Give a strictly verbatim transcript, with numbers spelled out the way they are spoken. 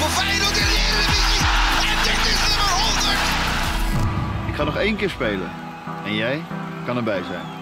Feyenoord in de Eredivisie. En dit is nummer honderd. Ik ga nog één keer spelen. En jij kan erbij zijn.